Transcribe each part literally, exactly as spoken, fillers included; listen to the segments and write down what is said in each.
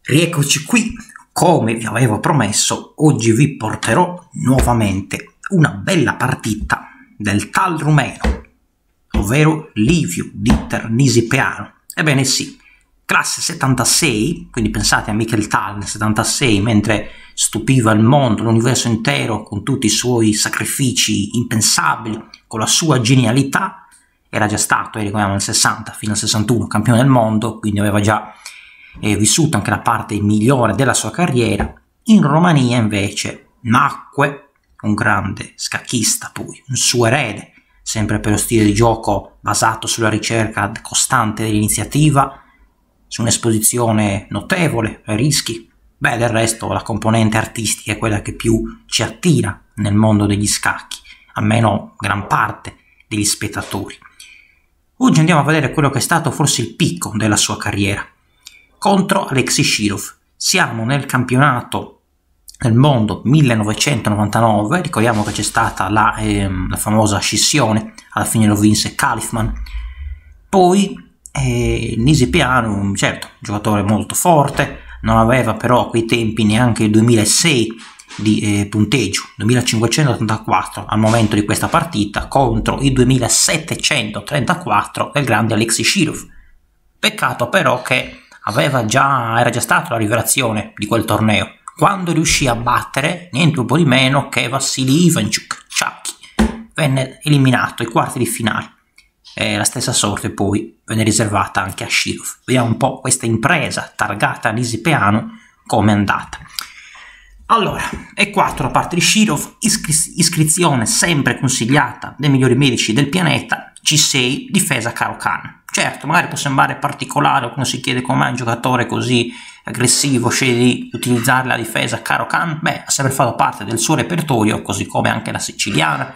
Rieccoci qui, come vi avevo promesso, oggi vi porterò nuovamente una bella partita del tal rumeno, ovvero Liviu Dieter Nisipeanu. Ebbene sì, classe settantasei, quindi pensate a Michael Tal nel settantasei, mentre stupiva il mondo, l'universo intero, con tutti i suoi sacrifici impensabili, con la sua genialità. Era già stato, eh, ricordiamo, nel sessanta fino al sessantuno campione del mondo, quindi aveva già eh, vissuto anche la parte migliore della sua carriera. In Romania invece nacque un grande scacchista, poi un suo erede, sempre per lo stile di gioco basato sulla ricerca costante dell'iniziativa, su un'esposizione notevole ai rischi. Beh, del resto la componente artistica è quella che più ci attira nel mondo degli scacchi, almeno gran parte degli spettatori. Oggi andiamo a vedere quello che è stato forse il picco della sua carriera, contro Alexei Shirov. Siamo nel campionato del mondo millenovecentonovantanove, ricordiamo che c'è stata la, ehm, la famosa scissione, alla fine lo vinse Kalifman. Poi eh, Nisipeanu, certo, un giocatore molto forte, non aveva però a quei tempi neanche il duemilasei di eh, punteggio, duemilacinquecentottantaquattro al momento di questa partita contro i duemilasettecentotrentaquattro del grande Alexei Shirov. Peccato però che aveva già, era già stata la rivelazione di quel torneo, quando riuscì a battere niente un po' di meno che Vassili Ivanchuk. Venne eliminato ai quarti di finale. E la stessa sorte poi venne riservata anche a Shirov. Vediamo un po' questa impresa targata a Nisipeanu come è andata. Allora, E quattro da parte di Shirov, iscri iscrizione sempre consigliata dai migliori medici del pianeta, C sei, difesa Caro-Kann. Certo, magari può sembrare particolare, o come si chiede come mai un giocatore così aggressivo sceglie di utilizzare la difesa Caro-Kann. Beh, ha sempre fatto parte del suo repertorio, così come anche la siciliana,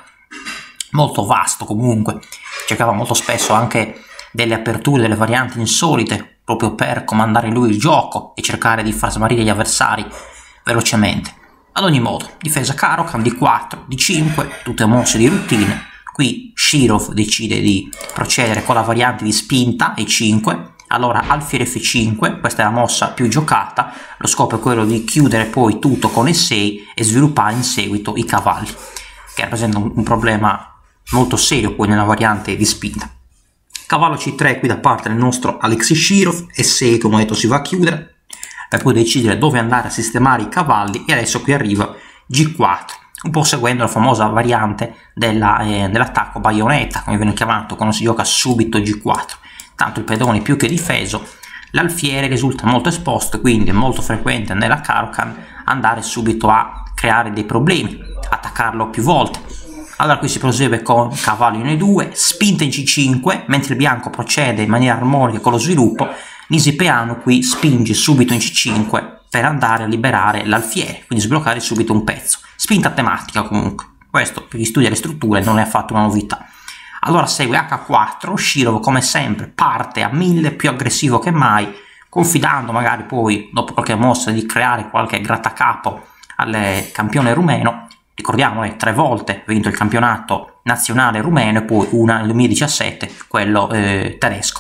molto vasto comunque, cercava molto spesso anche delle aperture, delle varianti insolite, proprio per comandare lui il gioco e cercare di far smarrire gli avversari velocemente. Ad ogni modo, difesa Caro-Kann D quattro, D cinque, tutte mosse di routine. Qui Shirov decide di procedere con la variante di spinta E cinque, allora alfiere F cinque, questa è la mossa più giocata, lo scopo è quello di chiudere poi tutto con E sei e sviluppare in seguito i cavalli, che rappresenta un, un problema molto serio poi nella variante di spinta. Cavallo C tre qui da parte del nostro Alexei Shirov, E sei come ho detto si va a chiudere, per poi decidere dove andare a sistemare i cavalli, e adesso qui arriva G quattro, un po' seguendo la famosa variante dell'attacco eh, dell baionetta, come viene chiamato, quando si gioca subito G quattro. Tanto il pedone più che difeso, l'alfiere risulta molto esposto, quindi è molto frequente nella Caro-Kann andare subito a creare dei problemi, attaccarlo più volte. Allora qui si prosegue con cavallo in E due, spinta in C cinque, mentre il bianco procede in maniera armonica con lo sviluppo. Nisipeanu qui spinge subito in C cinque per andare a liberare l'alfiere, quindi sbloccare subito un pezzo. Spinta tematica comunque, questo per chi studia le strutture non è affatto una novità. Allora segue H quattro, Shirov come sempre parte a mille, più aggressivo che mai, confidando magari poi dopo qualche mossa di creare qualche grattacapo al campione rumeno. Ricordiamo che tre volte ha vinto il campionato nazionale rumeno e poi una nel duemiladiciassette, quello eh, tedesco.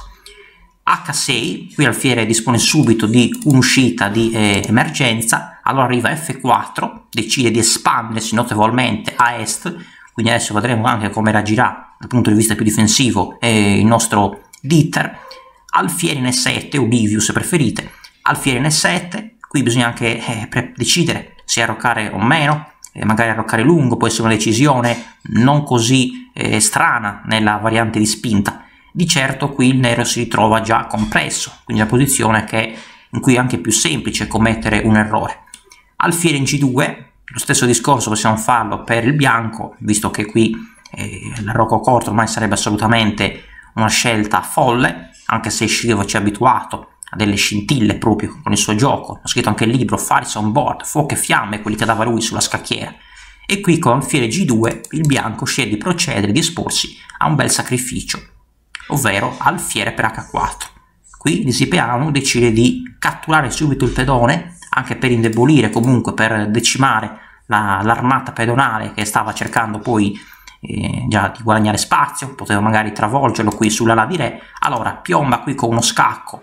H sei, qui Alfiere dispone subito di un'uscita di eh, emergenza, allora arriva F quattro, decide di espandersi notevolmente a est, quindi adesso vedremo anche come reagirà dal punto di vista più difensivo eh, il nostro Dieter. Alfiere in E sette, o Liviu se preferite, Alfiere in E sette, qui bisogna anche eh, decidere se arroccare o meno, eh, magari arroccare lungo, può essere una decisione non così eh, strana nella variante di spinta. Di certo qui il nero si ritrova già compresso, quindi la posizione che, in cui è anche più semplice commettere un errore. Alfiere in G due, lo stesso discorso possiamo farlo per il bianco, visto che qui eh, l'arrocco corto ormai sarebbe assolutamente una scelta folle, anche se Shirov ci ha abituato a delle scintille proprio con il suo gioco. Ho scritto anche il libro Faris on Board, fuoco e fiamme, quelli che dava lui sulla scacchiera. E qui con alfiere G due il bianco sceglie di procedere, di esporsi a un bel sacrificio, ovvero alfiere per H quattro. Qui Nisipeanu decide di catturare subito il pedone, anche per indebolire, comunque per decimare l'armata la, pedonale che stava cercando poi eh, già di guadagnare spazio, poteva magari travolgerlo qui sull'ala di re. Allora piomba qui con uno scacco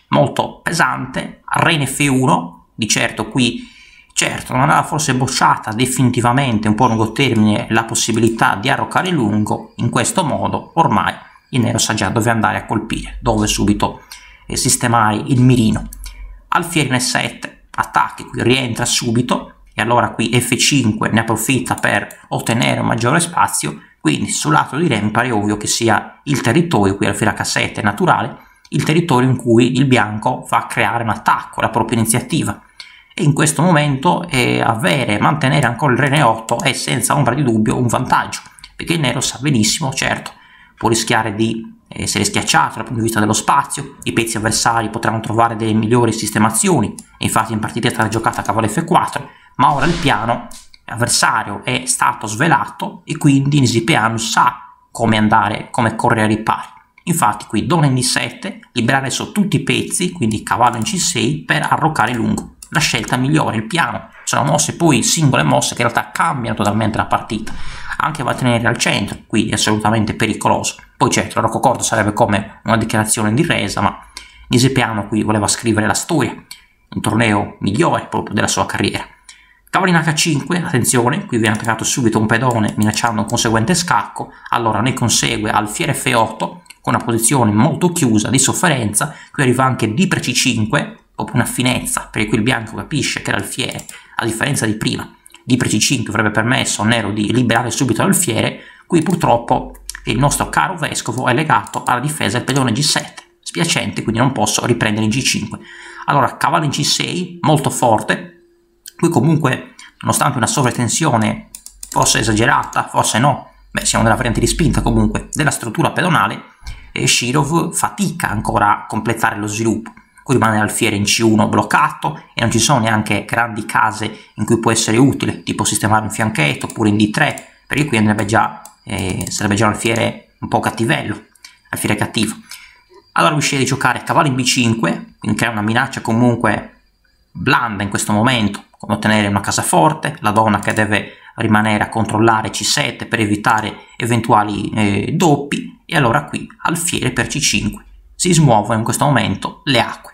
molto pesante, re in F uno, di certo qui, certo non aveva forse bocciata definitivamente, un po' a lungo termine, la possibilità di arroccare lungo. In questo modo ormai il nero sa già dove andare a colpire, dove subito eh, sistemare il mirino. Alfiere in E sette, attacchi, qui rientra subito, e allora qui F cinque ne approfitta per ottenere un maggiore spazio. Quindi sul lato di re mi pare ovvio che sia il territorio, qui alfiere H sette è naturale, il territorio in cui il bianco va a creare un attacco, la propria iniziativa. E in questo momento eh, avere, mantenere ancora il re in E otto è senza ombra di dubbio un vantaggio, perché il nero sa benissimo, certo, può rischiare di essere schiacciato dal punto di vista dello spazio, i pezzi avversari potranno trovare delle migliori sistemazioni, e infatti in partita è stata giocata cavallo F quattro, ma ora il piano avversario è stato svelato e quindi Nisipeanu sa come andare, come correre ai ripari. Infatti qui donna in D sette, liberare adesso tutti i pezzi, quindi cavallo in C sei per arroccare lungo. La scelta migliore, il piano, sono mosse poi singole mosse che in realtà cambiano totalmente la partita. Anche va a tenere al centro, qui è assolutamente pericoloso. Poi certo, l'arrocco corto sarebbe come una dichiarazione di resa, ma Nisipeanu qui voleva scrivere la storia, un torneo migliore proprio della sua carriera. Cavallo in H cinque, attenzione, qui viene attaccato subito un pedone minacciando un conseguente scacco, allora ne consegue alfiere F otto con una posizione molto chiusa di sofferenza, qui arriva anche D per C cinque, proprio una finezza, perché qui il bianco capisce che l'alfiere, a differenza di prima, D per C cinque avrebbe permesso al nero di liberare subito l'alfiere, qui purtroppo il nostro caro vescovo è legato alla difesa del pedone G sette, spiacente, quindi non posso riprendere in G cinque. Allora cavallo in C sei, molto forte. Qui comunque, nonostante una sovratensione forse esagerata, forse no, beh siamo nella variante di spinta comunque, della struttura pedonale, e Shirov fatica ancora a completare lo sviluppo. Qui rimane l'alfiere in C uno bloccato e non ci sono neanche grandi case in cui può essere utile, tipo sistemare un fianchetto oppure in D tre, perché qui andrebbe già, eh, sarebbe già un alfiere un po' cattivello, alfiere cattivo. Allora lui sceglie di giocare cavallo in B cinque, quindi crea una minaccia comunque blanda in questo momento, come ottenere una casaforte, la donna che deve rimanere a controllare C sette per evitare eventuali eh, doppi, e allora qui alfiere per C cinque, si smuovono in questo momento le acque.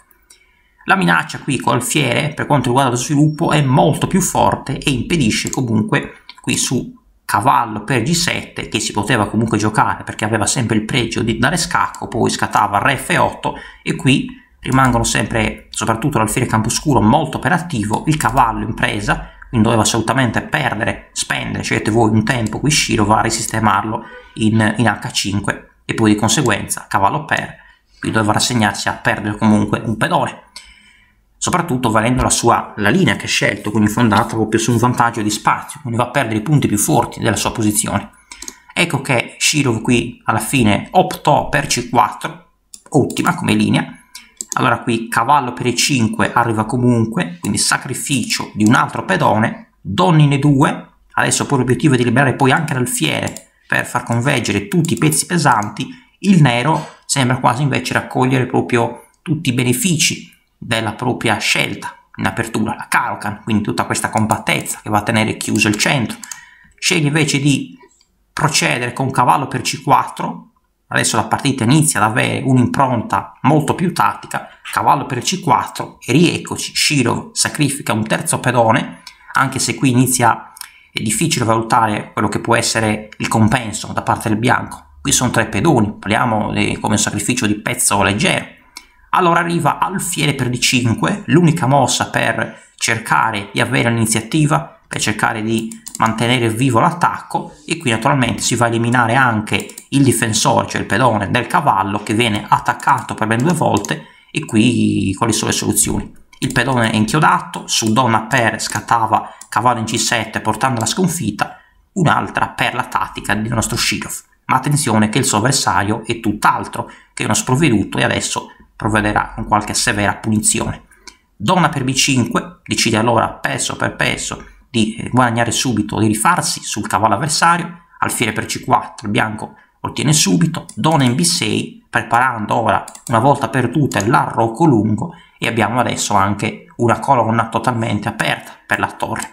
La minaccia qui con alfiere per quanto riguarda lo sviluppo è molto più forte e impedisce comunque qui su cavallo per G sette, che si poteva comunque giocare perché aveva sempre il pregio di dare scacco, poi scattava re F otto e qui rimangono sempre, soprattutto l'alfiere camposcuro, molto operativo, il cavallo in presa, quindi doveva assolutamente perdere, spendere, scegliete voi un tempo, qui Shirov va a risistemarlo in, in H cinque e poi di conseguenza cavallo per, qui doveva rassegnarsi a perdere comunque un pedone, soprattutto valendo la sua la linea che ha scelto, quindi fondata proprio su un vantaggio di spazio, quindi va a perdere i punti più forti della sua posizione. Ecco che Shirov qui alla fine optò per C quattro, ottima come linea. Allora qui cavallo per E cinque arriva comunque, quindi sacrificio di un altro pedone, donna in E due, adesso poi l'obiettivo è di liberare poi anche l'alfiere per far convergere tutti i pezzi pesanti. Il nero sembra quasi invece raccogliere proprio tutti i benefici della propria scelta in apertura, la Caro-Kann, quindi tutta questa compattezza che va a tenere chiuso il centro. Sceglie invece di procedere con cavallo per C quattro, adesso la partita inizia ad avere un'impronta molto più tattica, cavallo per C quattro e rieccoci, Shirov sacrifica un terzo pedone, anche se qui inizia, è difficile valutare quello che può essere il compenso da parte del bianco. Qui sono tre pedoni, parliamo di, come un sacrificio di pezzo leggero. Allora arriva alfiere per D cinque, l'unica mossa per cercare di avere l'iniziativa, per cercare di mantenere vivo l'attacco, e qui naturalmente si va a eliminare anche il difensore, cioè il pedone del cavallo che viene attaccato per ben due volte, e qui quali sono le soluzioni? Il pedone è inchiodato, su donna per scattava cavallo in C sette portando la sconfitta, un'altra per la tattica del nostro Shirov. Ma attenzione che il suo avversario è tutt'altro che uno sprovveduto e adesso provvederà con qualche severa punizione. Donna per B cinque, decide allora peso per peso di guadagnare subito, di rifarsi sul cavallo avversario, alfiere per C quattro, il bianco ottiene subito, donna in B sei, preparando ora una volta per tutte l'arrocco lungo, e abbiamo adesso anche una colonna totalmente aperta per la torre.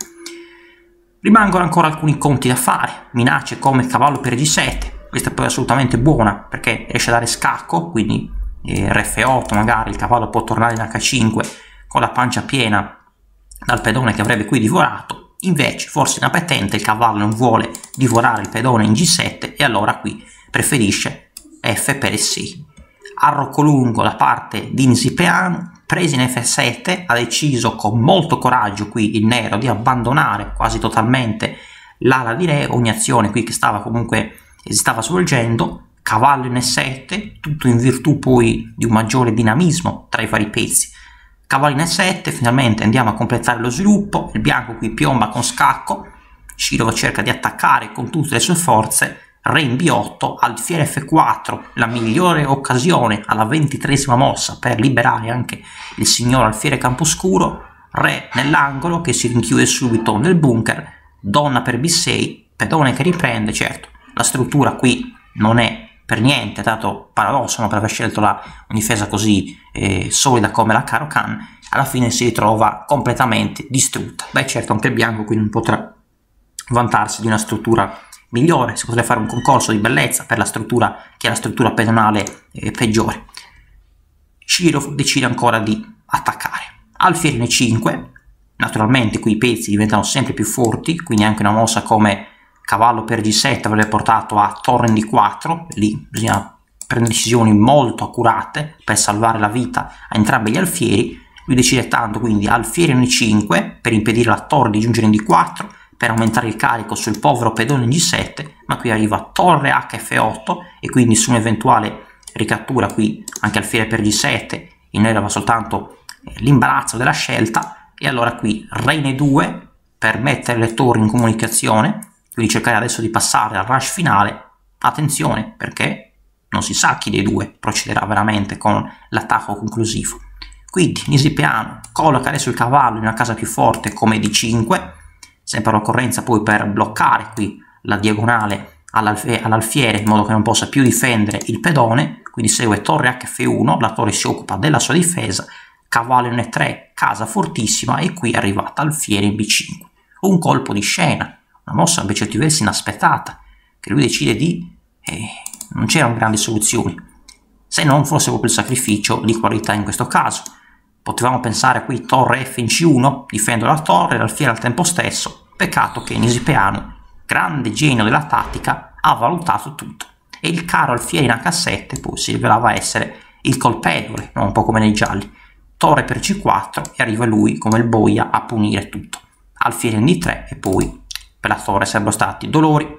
Rimangono ancora alcuni conti da fare, minacce come cavallo per G sette, questa è poi assolutamente buona perché riesce a dare scacco, quindi eh, re effe otto magari, il cavallo può tornare in acca cinque con la pancia piena dal pedone che avrebbe qui divorato. Invece forse inappetente il cavallo non vuole divorare il pedone in gi sette e allora qui preferisce F per E sei. Arrocco lungo da parte di Nisipeanu, presi in effe sette, ha deciso con molto coraggio qui il nero di abbandonare quasi totalmente l'ala di re, ogni azione qui che stava comunque si stava svolgendo. Cavallo in E sette, tutto in virtù poi di un maggiore dinamismo tra i vari pezzi. Cavallo in E sette, finalmente andiamo a completare lo sviluppo, il bianco qui piomba con scacco, Širov cerca di attaccare con tutte le sue forze, re in bi otto, alfiere effe quattro, la migliore occasione alla ventitreesima mossa per liberare anche il signor alfiere Camposcuro, re nell'angolo che si rinchiude subito nel bunker, donna per bi sei, pedone che riprende. Certo, la struttura qui non è per niente dato paradosso, no, per aver scelto la, una difesa così eh, solida come la Caro-Kann, alla fine si ritrova completamente distrutta. Beh, certo, anche il bianco qui non potrà vantarsi di una struttura migliore, si potrebbe fare un concorso di bellezza per la struttura che è la struttura pedonale eh, peggiore. Širov decide ancora di attaccare. Alfiere in E cinque, naturalmente qui i pezzi diventano sempre più forti, quindi anche una mossa come cavallo per gi sette avrebbe portato a torre in di quattro, lì bisogna prendere decisioni molto accurate per salvare la vita a entrambi gli alfieri. Lui decide tanto quindi alfiere in E cinque per impedire alla torre di giungere in di quattro, per aumentare il carico sul povero pedone in gi sette, ma qui arriva torre acca effe otto e quindi su un'eventuale ricattura qui anche alfiere per gi sette il nero aveva soltanto l'imbarazzo della scelta, e allora qui re in E due per mettere le torri in comunicazione, quindi cercare adesso di passare al rush finale. Attenzione, perché non si sa chi dei due procederà veramente con l'attacco conclusivo. Quindi Nisipeanu colloca adesso il cavallo in una casa più forte come di cinque, sempre all'occorrenza poi per bloccare qui la diagonale all'alfiere in modo che non possa più difendere il pedone, quindi segue torre acca effe uno, la torre si occupa della sua difesa, cavallo in E tre, casa fortissima, e qui è arrivata alfiere in bi cinque. Un colpo di scena, una mossa invece certi versi inaspettata, che lui decide di... Eh, non c'erano grandi soluzioni, se non forse proprio il sacrificio di qualità in questo caso. Potevamo pensare qui torre F in C uno, difendo la torre e l'alfiere al tempo stesso, peccato che Nisipeanu, grande genio della tattica, ha valutato tutto, e il caro alfiere in acca sette poi si rivelava essere il colpevole, no? Un po' come nei gialli. Torre per C quattro e arriva lui come il boia a punire tutto. Alfiere in D tre e poi per la torre sarebbero stati dolori.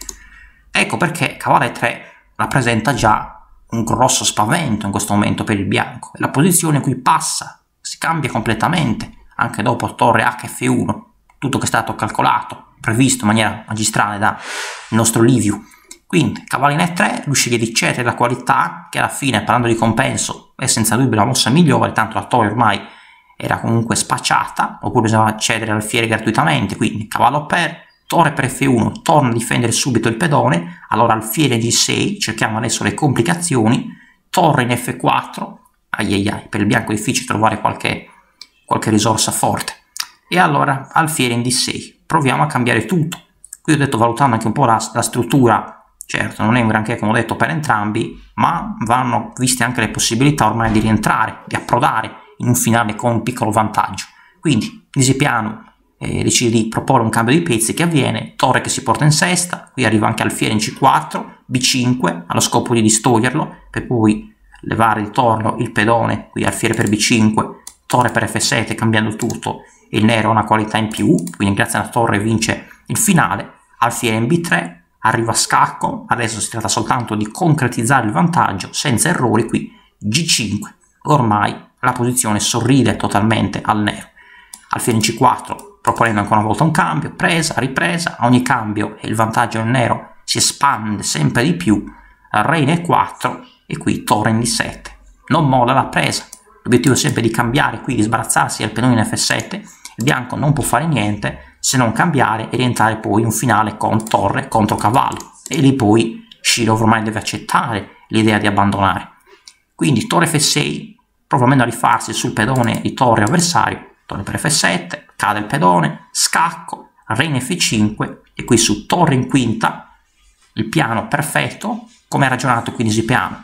Ecco perché cavallo E tre rappresenta già un grosso spavento in questo momento per il bianco. La posizione qui passa, si cambia completamente, anche dopo torre acca effe uno, tutto che è stato calcolato, previsto in maniera magistrale dal nostro Liviu. Quindi cavallo in E tre, lui sceglie di cedere la qualità, che alla fine, parlando di compenso, è senza dubbio la mossa migliore, tanto la torre ormai era comunque spacciata, oppure bisognava cedere l'alfiere gratuitamente. Quindi cavallo per, torre per effe uno, torna a difendere subito il pedone, allora alfiere gi sei, cerchiamo adesso le complicazioni, torre in effe quattro, ai ai ai, per il bianco è difficile trovare qualche, qualche risorsa forte, e allora alfiere in D sei, proviamo a cambiare tutto. Qui ho detto valutando anche un po' la, la struttura, certo non è un granché come ho detto per entrambi, ma vanno viste anche le possibilità ormai di rientrare, di approdare in un finale con un piccolo vantaggio. Quindi Nisipeanu eh, decide di proporre un cambio di pezzi che avviene, torre che si porta in sesta, qui arriva anche alfiere in C quattro, B cinque allo scopo di distoglierlo, per poi levare di torno il pedone, qui alfiere per B cinque, torre per F sette, cambiando tutto, il nero ha una qualità in più, quindi grazie alla torre vince il finale. Alfiere in B tre, arriva scacco, adesso si tratta soltanto di concretizzare il vantaggio senza errori. Qui G cinque, ormai la posizione sorride totalmente al nero. Alfiere in C quattro, proponendo ancora una volta un cambio, presa, ripresa, a ogni cambio il vantaggio del nero si espande sempre di più, re in E quattro e qui torre in D sette. Non molla la presa, l'obiettivo è sempre di cambiare, qui di sbarazzarsi dal pedone in F sette, il bianco non può fare niente se non cambiare e rientrare poi in un finale con torre contro cavallo, e lì poi Širov ormai deve accettare l'idea di abbandonare. Quindi torre F sei, provando a rifarsi sul pedone di torre avversario, torre per F sette, cade il pedone, scacco, re in F cinque e qui su torre in quinta, il piano perfetto, come ha ragionato qui Nisipeanu.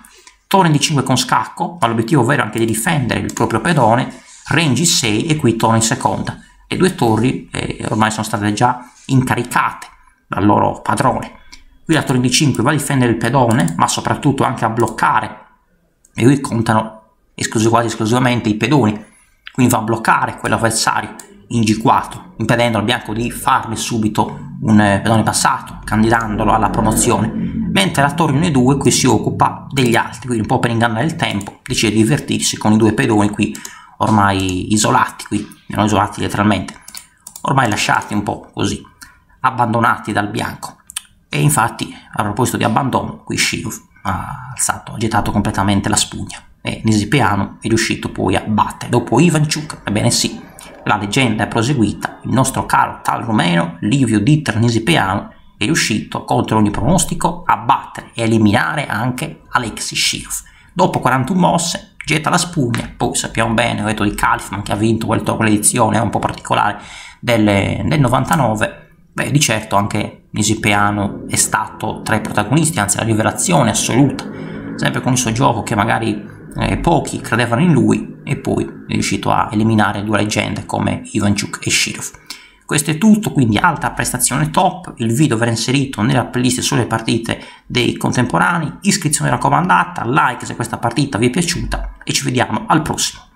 torre in D cinque con scacco, ma l'obiettivo vero è anche di difendere il proprio pedone, re in G sei e qui torna in seconda. Le due torri eh, ormai sono state già incaricate dal loro padrone. Qui la torre in D cinque va a difendere il pedone, ma soprattutto anche a bloccare, e qui contano esclusiv quasi esclusivamente i pedoni, quindi va a bloccare quell'avversario in G quattro, impedendo al bianco di farne subito un eh, pedone passato, candidandolo alla promozione, mentre la torre in E due qui si occupa degli altri, quindi un po' per ingannare il tempo decide di divertirsi con i due pedoni qui ormai isolati, qui non isolati letteralmente, ormai lasciati un po' così, abbandonati dal bianco. E infatti, a proposito di abbandono, qui Shirov ha alzato, ha gettato completamente la spugna e Nisipeanu è riuscito poi a battere. Dopo Ivanchuk, ebbene sì, la leggenda è proseguita, il nostro caro tal rumeno Liviu Dieter Nisipeanu è riuscito, contro ogni pronostico, a battere e eliminare anche Alexei Shirov. Dopo quarantuno mosse, getta la spugna, poi sappiamo bene, ho detto di Kalifman che ha vinto quell'edizione un po' particolare del, del novantanove, beh, di certo anche Nisipeanu è stato tra i protagonisti, anzi la rivelazione assoluta, sempre con il suo gioco che magari eh, pochi credevano in lui, e poi è riuscito a eliminare due leggende come Ivanchuk e Shirov. Questo è tutto, quindi alta prestazione top, il video verrà inserito nella playlist sulle partite dei contemporanei, iscrizione raccomandata, like se questa partita vi è piaciuta e ci vediamo al prossimo.